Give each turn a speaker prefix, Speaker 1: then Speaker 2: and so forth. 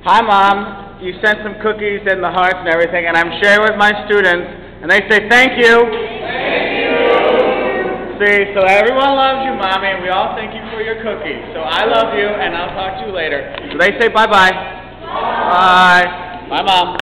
Speaker 1: Hi, Mom. You sent some cookies and the hearts and everything, and I'm sharing with my students, and they say thank you.
Speaker 2: Thank you.
Speaker 1: See, so everyone loves you, Mommy, and we all thank you for your cookies. So I love you, and I'll talk to you later. So they say bye-bye. Bye. Bye, Mom.